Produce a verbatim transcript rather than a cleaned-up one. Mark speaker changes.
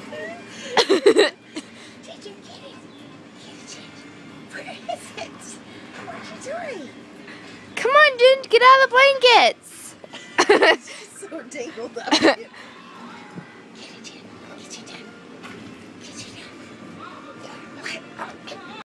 Speaker 1: Ginger, get it. Get it, Ginger. Where is it? What are you doing?
Speaker 2: Come on, Ginger, get out of the blankets.
Speaker 1: She's so tangled up. Get it, Ginger. Get it down. Get it down. Okay.